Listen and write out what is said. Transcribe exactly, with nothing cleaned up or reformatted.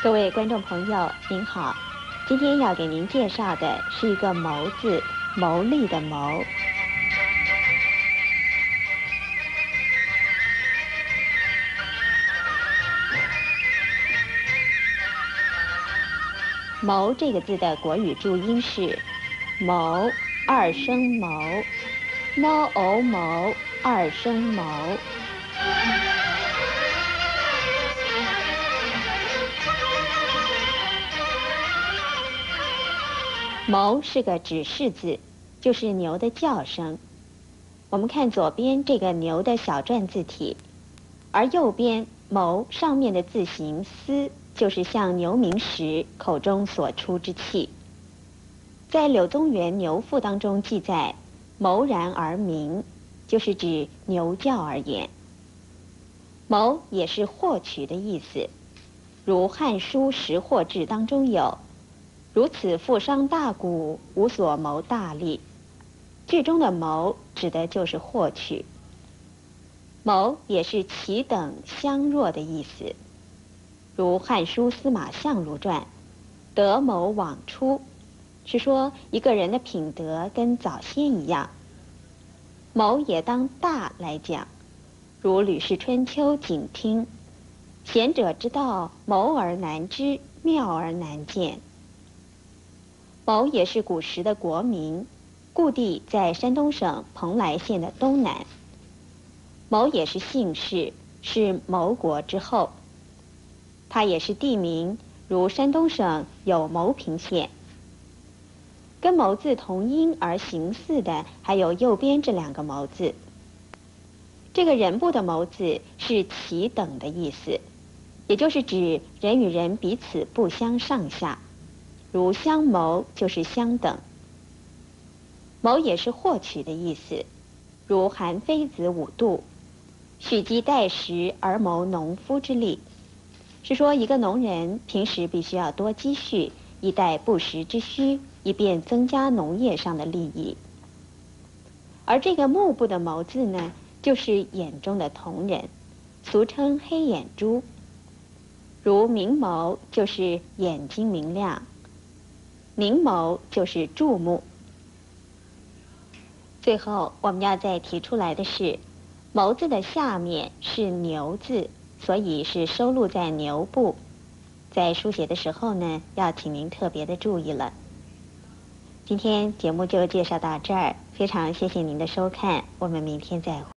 各位观众朋友，您好，今天要给您介绍的是一个“谋”字，谋利的“谋”。谋这个字的国语注音是谋，二声谋，猫偶谋，二声谋。谋是个指示字，就是牛的叫声。我们看左边这个牛的小篆字体，而右边谋上面的字形嘶，就是向牛鸣时口中所出之气。在柳宗元《牛赋》当中记载，谋然而鸣，就是指牛叫而言。谋也是获取的意思，如《汉书·识货志》当中有如此富商大贾，无所谋大利。句中的谋指的就是获取。谋也是其等相若的意思，如《汉书·司马相如传》德谋往出，是说一个人的品德跟早先一样。谋也当大来讲，如《吕氏春秋·景听》贤者之道，谋而难知，妙而难见。谋也是古时的国名，故地在山东省蓬莱县的东南。谋也是姓氏，是谋国之后。它也是地名，如山东省有牟平县。跟谋字同音而形似的，还有右边这两个谋字。这个人部的谋字是其等的意思，也就是指人与人彼此不相上下。如相谋就是相等。谋也是获取的意思，如韩非子五度，蓄积待时而谋农夫之利，是说一个农人平时必须要多积蓄，以待不时之需，以便增加农业上的利益。而这个目部的谋字呢，就是眼中的瞳人，俗称黑眼珠。如明眸就是眼睛明亮，凝眸就是注目。最后我们要再提出来的是，谋字的下面是牛字，所以是收录在牛部。在书写的时候呢，要请您特别的注意了。今天节目就介绍到这儿，非常谢谢您的收看，我们明天再会。